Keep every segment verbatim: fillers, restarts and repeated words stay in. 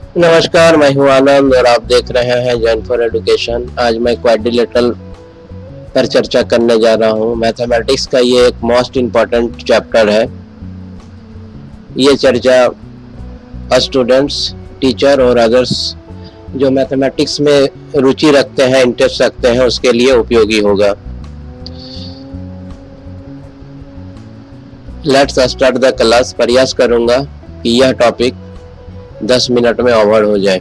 नमस्कार, मैं हूं आनंद और आप देख रहे हैं जॉइन फॉर एजुकेशन। आज मैं क्वाड्रिलेटरल पर चर्चा करने जा रहा हूं। मैथमेटिक्स का ये एक मोस्ट इम्पॉर्टेंट चैप्टर है। ये चर्चा स्टूडेंट्स, टीचर और अदर्स जो मैथमेटिक्स में रुचि रखते हैं, इंटरेस्ट रखते हैं, उसके लिए उपयोगी होगा। Let's start the class. प्रयास करूंगा कि यह टॉपिक दस मिनट में ओवर हो जाए।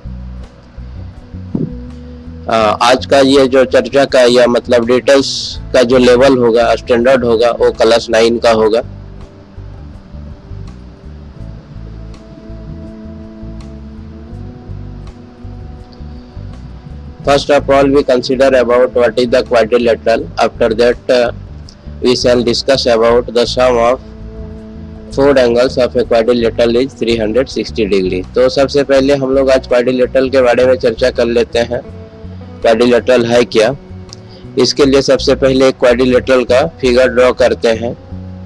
आ, आज का ये जो चर्चा का या मतलब डिटेल्स का जो लेवल होगा, स्टैंडर्ड होगा, वो क्लास नाइन का होगा। First of all we consider about what is the quadrilateral. After that we shall discuss about the sum of four angles of a quadrilateral is three hundred sixty degree. तो सबसे पहले हम लोग आज quadrilateral के बारे में चर्चा कर लेते हैं। क्वाड्रिलेटरल है क्या? इसके लिए सबसे पहले एक क्वाड्रिलेटरल का फिगर ड्रॉ करते हैं।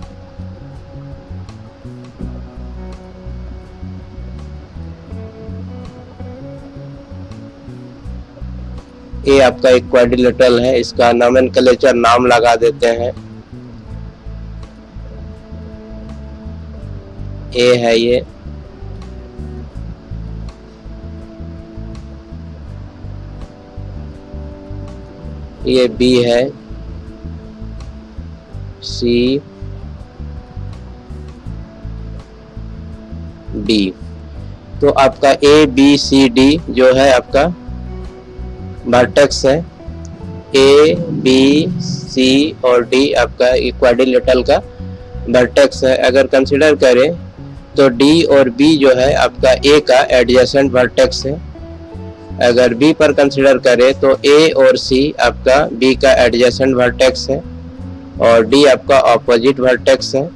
ये आपका एक क्वाड्रिलेटरल है। इसका नोमेनक्लेचर नाम लगा देते हैं। ए है ये, ये बी है, सी, डी। तो आपका ए बी सी डी जो है आपका वर्टेक्स है। ए बी सी और डी आपका क्वाड्रिलेटरल का वर्टेक्स है। अगर कंसिडर करें तो D और B जो है आपका A का एडजेसेंट वर्टेक्स है। अगर B पर कंसिडर करें तो A और C आपका B का एडजेसेंट वर्टेक्स है और D आपका ऑपोजिट वर्टेक्स है।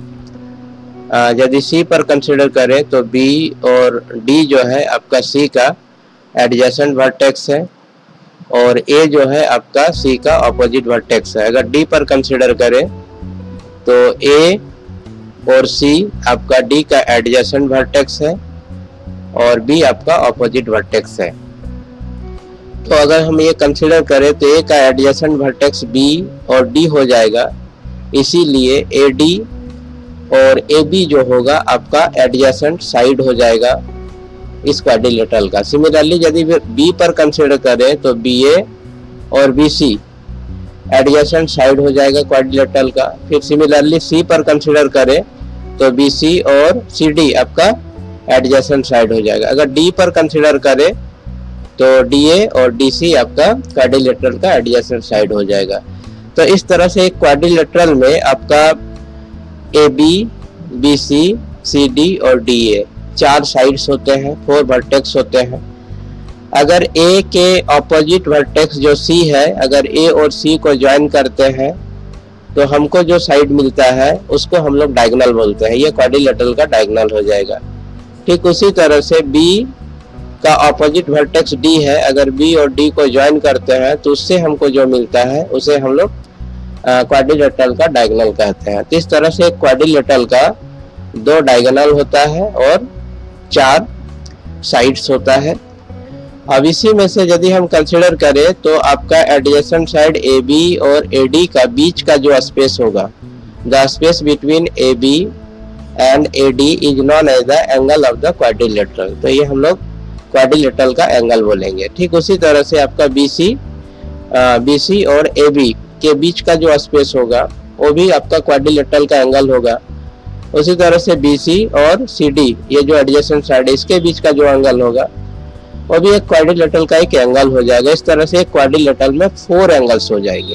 यदि C पर कंसिडर करें तो B और D जो है आपका C का एडजेसेंट वर्टेक्स है और A जो है आपका C का ऑपोजिट वर्टेक्स है। अगर D पर कंसिडर करें तो A और C आपका D का एडजेसेंट वर्टेक्स है और B आपका ऑपोजिट वर्टेक्स है। तो अगर हम ये कंसीडर करें तो A का एडजेसेंट वर्टेक्स B और D हो जाएगा। इसीलिए A D और A B जो होगा आपका एडजेसेंट साइड हो जाएगा इस क्वाड्रिलेटरल का। सिमिलरली यदि B पर कंसीडर करें तो B A और B C एडजेसेंट साइड हो जाएगा क्वाड्रिलेटरल का। फिर सिमिलरली C पर कंसीडर करें तो B C और C D आपका एडजेसेंट साइड हो जाएगा। अगर D पर कंसीडर करें तो D A और D C आपका क्वाड्रिलेटरल का एडजेसेंट साइड हो जाएगा। तो इस तरह से एक क्वाड्रिलेटरल में आपका A B, B C, C D और D A चार साइड्स होते हैं, फोर वर्टेक्स होते हैं। अगर A के ऑपोजिट वर्टेक्स जो C है, अगर A और C को ज्वाइन करते हैं तो हमको जो साइड मिलता है उसको हम लोग डायगोनल बोलते हैं। ये क्वाड्रिलेटरल का डायगोनल हो जाएगा। ठीक उसी तरह से B का ऑपोजिट वर्टेक्स D है। अगर B और D को ज्वाइन करते हैं तो उससे हमको जो मिलता है उसे हम लोग क्वाड्रिलेटरल का डायगोनल कहते हैं। तो इस तरह से क्वाड्रिलेटरल का दो डायगोनल होता है और चार साइड्स होता है। अब इसी में से यदि हम कंसीडर करें तो आपका एडजेसेंट साइड A B और A D का बीच का जो स्पेस होगा, the space between A B and A D is known as the angle of the quadrilateral. तो ये हम लोग क्वाड्रिलेटरल का एंगल बोलेंगे। ठीक उसी तरह से आपका B C, B C और A B के बीच का जो स्पेस होगा वो भी आपका क्वाड्रिलेटरल का एंगल होगा। उसी तरह से B C और C D ये जो एडजेसेंट साइड है इसके बीच का जो एंगल होगा वो भी एक क्वाड्रिलेटरल का एक एंगल हो जाएगा। इस तरह से एक क्वाड्रिलेटरल में फोर एंगल्स हो जाएंगे।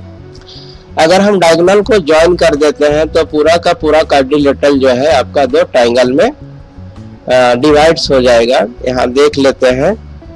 अगर हम डायगोनल को ज्वाइन कर देते हैं तो पूरा का पूरा क्वाड्रिलेटरल जो है आपका दो ट्रायंगल में डिवाइड्स हो जाएगा। यहाँ देख लेते हैं।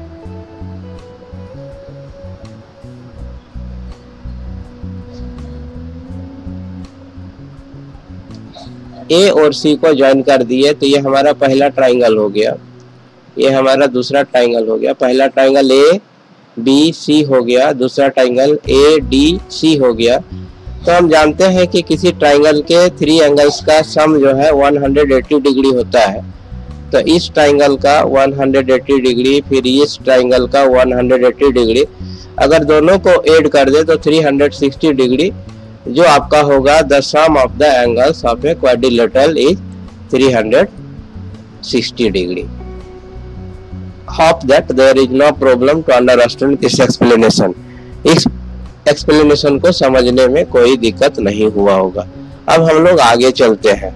A और C को ज्वाइन कर दिए तो ये हमारा पहला ट्रायंगल हो गया, ये हमारा दूसरा ट्रायंगल हो गया। पहला ट्रायंगल A B C हो गया, दूसरा ट्रायंगल A D C हो गया। तो हम जानते हैं कि किसी ट्रायंगल के थ्री एंगल्स का सम जो है एक सौ अस्सी डिग्री होता है। तो इस ट्राइंगल का एक सौ अस्सी डिग्री, फिर इस ट्राइंगल का एक सौ अस्सी डिग्री, अगर दोनों को ऐड कर दे तो तीन सौ साठ डिग्री जो आपका होगा the sum of the angles of a quadrilateral is तीन सौ साठ degree. Hope that there is no problem to understand this explanation. इस एक्सप्लेनेशन को समझने में कोई दिक्कत नहीं हुआ होगा। अब हम लोग आगे चलते हैं।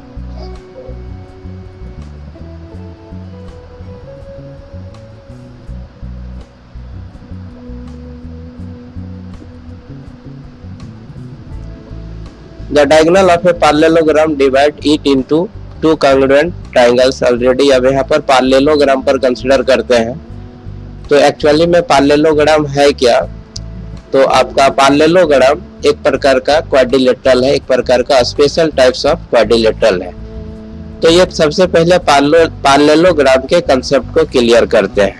The diagonal of a parallelogram divide it into two congruent triangles already। अब यहाँ पर parallelogram पर कंसिडर करते हैं। तो एक्चुअली में parallelogram है क्या? तो आपका parallelogram एक प्रकार का क्वाड्रिलेटरल है, एक प्रकार का स्पेशल टाइप्स ऑफ क्वाड्रिलेटरल है। तो ये सबसे पहले parallelogram के कंसेप्ट को क्लियर करते हैं।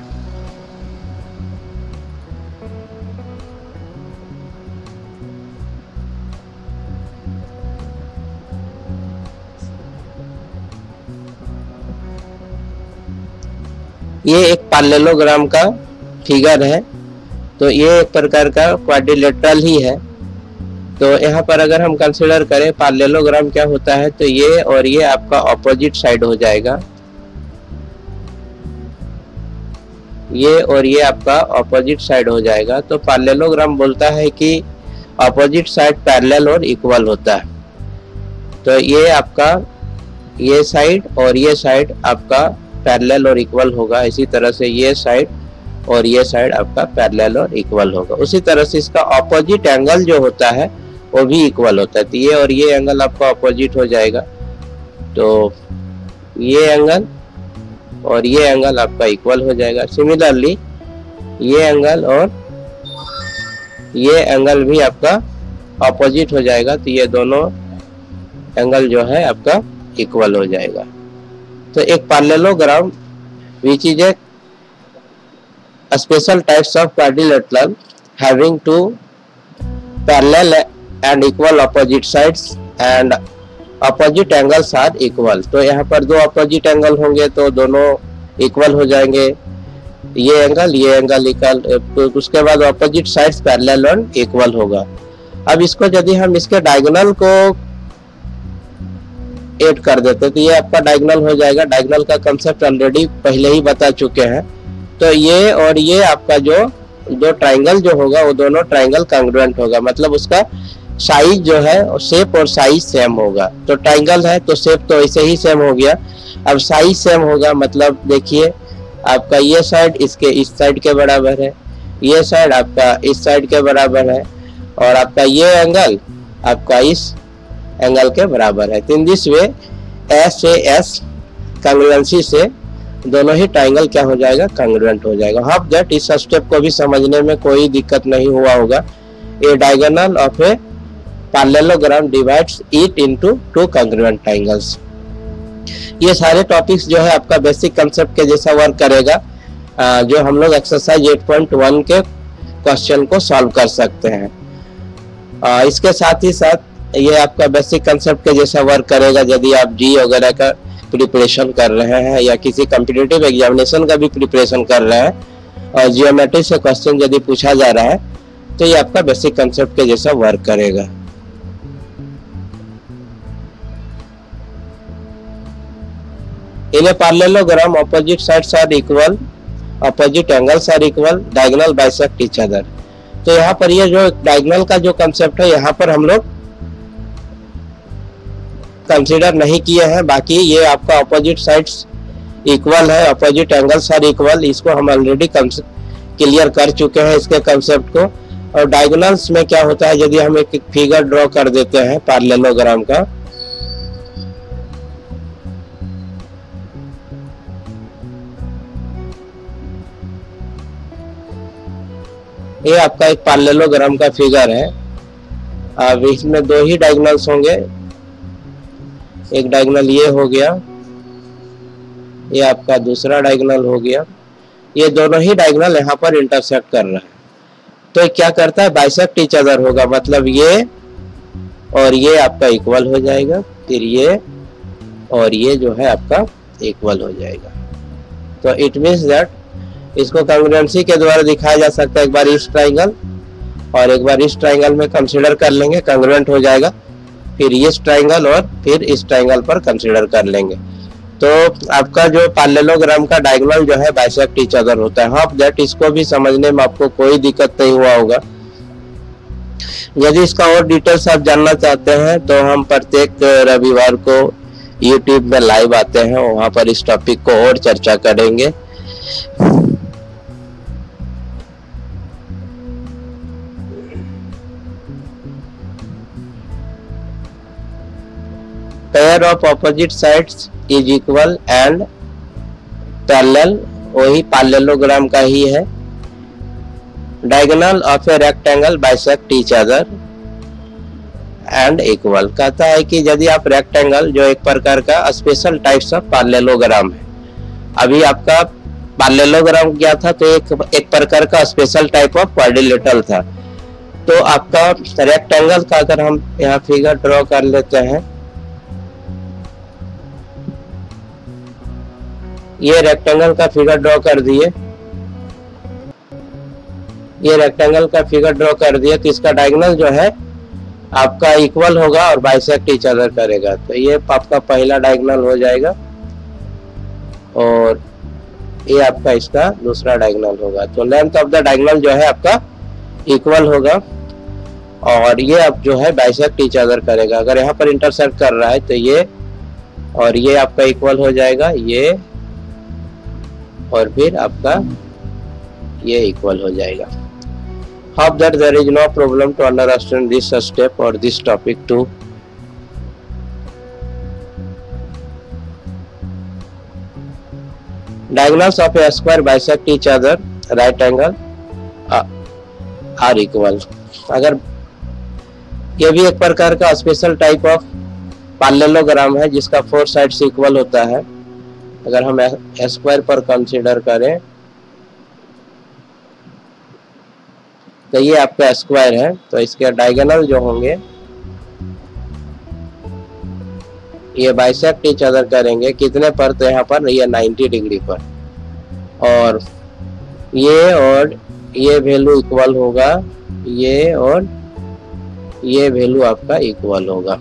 ये एक पैरेललोग्राम का फिगर है, तो ये एक प्रकार का क्वाड्रिलेटरल ही है। तो यहाँ पर अगर हम कंसीडर करें पैरेललोग्राम क्या होता है, तो ये और ये आपका ऑपोजिट साइड हो जाएगा, ये और ये आपका ऑपोजिट साइड हो जाएगा। तो पैरेललोग्राम बोलता है कि ऑपोजिट साइड पैरेलल और इक्वल होता है। तो ये आपका ये साइड और ये साइड आपका पैरेलल और इक्वल होगा। इसी तरह से ये साइड और ये साइड आपका पैरेलल और इक्वल होगा। उसी तरह से इसका ऑपोजिट एंगल जो होता है वो भी इक्वल होता है। तो ये और ये एंगल आपका ऑपोजिट हो जाएगा, तो ये एंगल और ये एंगल आपका इक्वल हो जाएगा। सिमिलरली ये एंगल और ये एंगल भी आपका ऑपोजिट हो जाएगा, तो ये दोनों एंगल जो है आपका इक्वल हो जाएगा। तो एक parallelogram which is a special types of quadrilateral having two parallel and equal opposite sides and opposite angles are equal। तो यहाँ पर दो opposite एंगल होंगे तो दोनों इक्वल हो जाएंगे, ये एंगल ये एंगल इक्वल, तो उसके बाद opposite sides parallel और इक्वल होगा। अब इसको यदि हम इसके डायगोनल को ऐड कर देते तो ये आपका डायगोनल हो जाएगा। डायगोनल का कंसेप्ट ऑलरेडी पहले ही बता चुके हैं। तो ये और ये आपका जो दो ट्राइंगल जो होगा वो दोनों ट्राइंगल कांग्रुएंट होगा, मतलब उसका साइज जो है शेप और साइज सेम होगा। तो ट्राइंगल है तो शेप तो ऐसे ही सेम हो गया। अब साइज सेम होगा, मतलब देखिए आपका ये साइड इसके इस साइड के बराबर है, ये साइड आपका इस साइड के बराबर है, और आपका ये एंगल आपका इस एंगल के बराबर है। इन दिस वे एस से एस कांग्रुएंसी से दोनों ही ट्राइंगल क्या हो जाएगा, कांग्रुएंट हो जाएगा। होप दैट इस स्टेप को भी समझने में कोई दिक्कत नहीं हुआ होगा। A diagonal of a parallelogram divides it into two congruent triangles. ये सारे टॉपिक्स जो है आपका बेसिक कंसेप्ट के जैसा वर्क करेगा, जो हम लोग एक्सरसाइज आठ पॉइंट एक के क्वेश्चन को सॉल्व कर सकते हैं। इसके साथ ही साथ ये आपका बेसिक कंसेप्ट के जैसा वर्क करेगा यदि आप जी वगैरह का प्रिपरेशन कर रहे हैं या किसी कॉम्पिटिटिव एग्जामिनेशन का भी प्रिपरेशन कर रहे हैं और जियोमेट्री से क्वेश्चन यदि पूछा जा रहा है तो ये आपका बेसिक कंसेप्ट के जैसा वर्क करेगा। In a parallelogram opposite sides are equal, opposite angles are equal, diagonal bisect each other. तो यहाँ पर ये जो डायगोनल का जो कंसेप्ट है यहाँ पर हम लोग कंसीडर नहीं किए हैं। बाकी ये आपका ऑपोजिट साइड्स इक्वल है, ऑपोजिट एंगल्स आर इक्वल, इसको हम ऑलरेडी क्लियर कर चुके हैं इसके कंसेप्ट को। और डायगोनल्स में क्या होता है, यदि हम एक फिगर ड्रॉ कर देते हैं पैरेललोग्राम का, ये आपका एक पैरेललोग्राम का फिगर है। अब इसमें दो ही डायगोनल्स होंगे, एक डायगोनल ये हो गया, ये आपका दूसरा डायगोनल हो गया। ये दोनों ही डायगोनल यहाँ पर इंटरसेक्ट कर रहा है, तो क्या करता है, बाइसेक्ट ईच अदर होगा, मतलब ये और ये आपका इक्वल हो जाएगा, फिर ये और ये जो है आपका इक्वल हो जाएगा। तो इट मीन्स दैट इसको कॉन्ग्रुएंसी के द्वारा दिखाया जा सकता है। एक बार इस ट्राइंगल और एक बार इस ट्राइंगल में कंसीडर कर लेंगे, कॉन्ग्रुएंट हो जाएगा, फिर इस ट्राइंगल और फिर इस ट्राइंगल पर कंसीडर कर लेंगे। तो आपका जो पैरेललोग्राम का डायगोनल जो है बाइसेक्ट ईच अदर होता है। होप दैट इसको भी समझने में आपको कोई दिक्कत नहीं हुआ होगा। यदि इसका और डिटेल्स आप जानना चाहते हैं तो हम प्रत्येक रविवार को यूट्यूब में लाइव आते हैं, वहां पर इस टॉपिक को और चर्चा करेंगे। Pair of opposite sides is equal and parallel, वही पैरेललोग्राम का ही है। Diagonal of a rectangle bisect each other and equal, कहता है कि यदि आप रेक्टेंगल जो एक प्रकार का स्पेशल टाइप्स ऑफ पैरेललोग्राम है, अभी आपका पैरेललोग्राम क्या था, तो एक एक प्रकार का स्पेशल टाइप ऑफ क्वाड्रिलेटरल था। तो आपका रेक्टेंगल का अगर हम यहाँ फिगर ड्रॉ कर लेते हैं, ये रेक्टेंगल का फिगर ड्रॉ कर दिए, ये रेक्टेंगल का फिगर ड्रॉ कर दिए, तो इसका डायगोनल जो है आपका इक्वल होगा और बाइसेक्ट ईच अदर करेगा। तो ये आपका पहला डायगोनल हो जाएगा और ये आपका इसका दूसरा डायगोनल होगा। तो लेंथ ऑफ द डायगोनल जो है आपका इक्वल होगा और ये अब जो है बाइसेक्ट ईच अदर करेगा। अगर यहाँ पर इंटरसेक्ट कर रहा है तो ये और ये आपका इक्वल हो जाएगा, ये और फिर आपका ये इक्वल हो जाएगा। Hope that there is no problem to understand this step or this topic too. Diagonals of a square bisect each other, right angle are equal. अगर ये भी एक प्रकार का स्पेशल टाइप ऑफ पैरेललोग्राम है जिसका फोर साइड्स इक्वल होता है। अगर हम स्क्वायर पर कंसीडर करें तो ये आपका स्क्वायर है, तो इसके डायगोनल जो होंगे ये बाइसेक्ट ईच अदर करेंगे। कितने पर, तो यहाँ पर ये नाइन्टी डिग्री पर, और ये और ये वैल्यू इक्वल होगा, ये और ये वैल्यू आपका इक्वल होगा।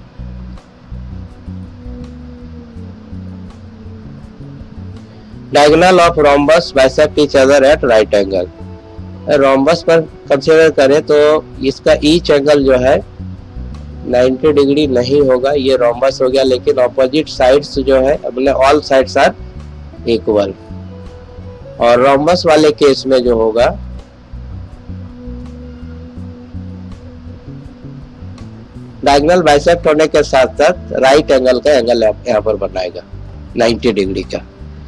Diagonal of rhombus bisect each other at right angle. Rhombus पर कंसीडर करें तो इसका ईच एंगल जो है नाइन्टी डिग्री नहीं होगा, ये रोम्बस हो गया, लेकिन ऑपोजिट साइड्स जो है अपने ऑल साइड्स आर इक्वल। और रोम्बस वाले केस में जो होगा डायगोनल बाइसेक्ट होने के साथ साथ राइट एंगल का एंगल यहाँ पर बनाएगा नाइन्टी डिग्री का।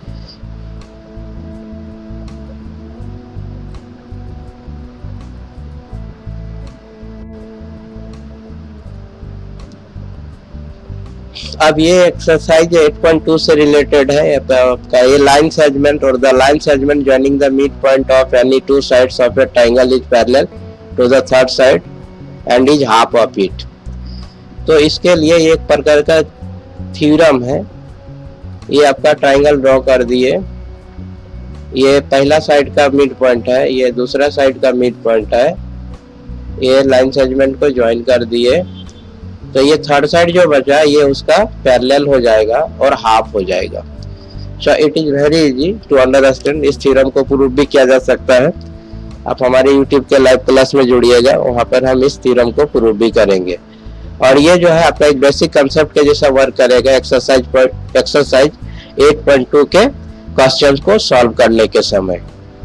अब ये एक्सरसाइज एट पॉइंट टू से रिलेटेड है। आपका ये लाइन सेगमेंट और the line segment joining the mid point of any two sides of a triangle is parallel to the third side and is half of it. तो इसके लिए एक प्रकार का थ्योरम है। ये आपका ट्रायंगल ड्रॉ कर दिए, ये पहला साइड का मिड पॉइंट है, ये दूसरा साइड का मिड पॉइंट है, ये लाइन सेगमेंट को ज्वाइन कर दिए, तो ये थर्ड साइड जो बचा ये उसका पैरेलल हो जाएगा और हाफ हो जाएगा। So it is very easy to understand. इस थ्योरम को प्रूव भी किया जा सकता है। आप हमारे यूट्यूब के लाइव क्लास में जुड़िएगा, वहां पर हम इस थ्योरम को प्रूव भी करेंगे। और ये जो है आपका एक बेसिक कंसेप्ट के जैसा वर्क करेगा एक्सरसाइज पर एक्सरसाइज एट पॉइंट टू के क्वेश्चंस को सॉल्व करने के समय।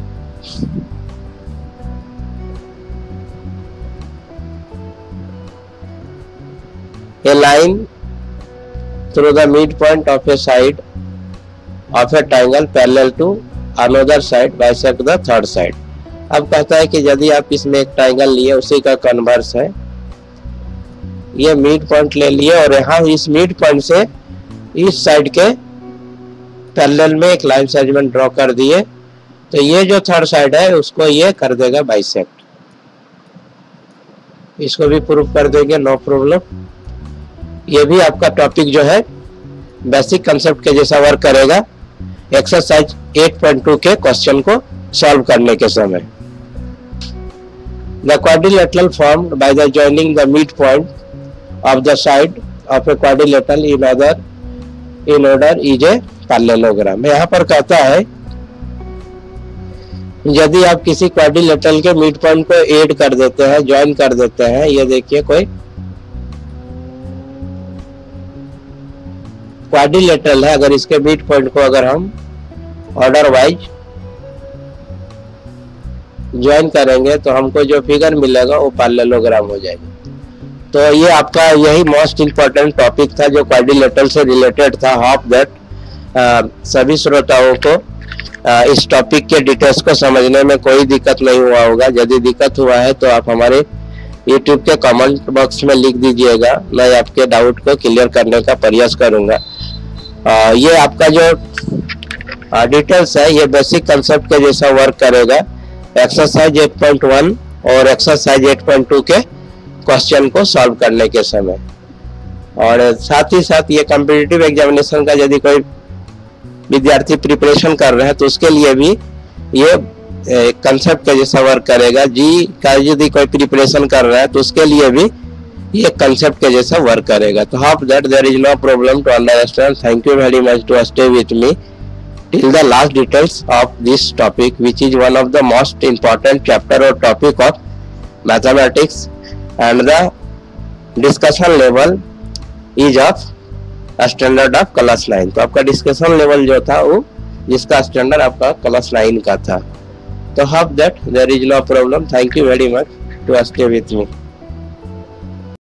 A line through the midpoint of a side of a triangle parallel to another side bisect the third side। अब कहता है कि यदि आप इसमें एक ट्रायंगल लिए उसी का कन्वर्स है, ये मिड पॉइंट ले लिए और यहाँ इस मिड पॉइंट से इस साइड के पैरेलल में एक लाइन सेगमेंट ड्रॉ कर दिए, तो ये जो थर्ड साइड है उसको ये कर देगा बाइसेक्ट। इसको भी प्रूफ कर देंगे, नो प्रॉब्लम। ये भी आपका टॉपिक जो है बेसिक कंसेप्ट के जैसा वर्क करेगा। एक्सरसाइज एट पॉइंट टू के क्वेश्चन को सॉल्व करने के समय। The quadrilateral formed by the joining the mid point of the side of a quadrilateral in other in order is a parallelogram. यहाँ पर कहता है यदि आप किसी क्वाड्रिलेटरल के मिड पॉइंट को ऐड कर देते हैं, ज्वाइन कर देते हैं, ये देखिए कोई क्वाड्रिलेटरल है, अगर इसके मिड पॉइंट को अगर हम ऑर्डर वाइज ज्वाइन करेंगे तो हमको जो फिगर मिलेगा वो पैरेललोग्राम हो जाएगा। तो ये आपका यही मोस्ट इंपॉर्टेंट टॉपिक था जो क्वाड्रिलेटरल से रिलेटेड था। होप दैट सभी श्रोताओं को Uh, इस टॉपिक के डिटेल्स को समझने में कोई दिक्कत नहीं हुआ होगा। यदि दिक्कत हुआ है तो आप हमारे यूट्यूब के कमेंट बॉक्स में लिख दीजिएगा, मैं आपके डाउट को क्लियर करने का प्रयास करूंगा। uh, ये आपका जो डिटेल्स uh, है ये बेसिक कंसेप्ट के जैसा वर्क करेगा एक्सरसाइज एट पॉइंट वन और एक्सरसाइज एट पॉइंट टू के क्वेश्चन को सॉल्व करने के समय। और साथ ही साथ ये कॉम्पिटिटिव एग्जामिनेशन का यदि कोई विद्यार्थी प्रिपरेशन कर रहे हैं तो उसके लिए भी ये कंसेप्ट के जैसा वर्क करेगा। जी का यदि कोई प्रिपरेशन कर रहा है तो उसके लिए भी ये कंसेप्ट के जैसा वर्क करेगा। तो hope that there is no problem to understand. Thank you very much to stay with me till the last details of this topic which is one of the most important chapter और topic of mathematics and the discussion level is of standard of class nine. तो आपका discussion level जो था वो जिसका standard आपका class nine का था। तो hope that there is no problem. Thank you very much to stay with me.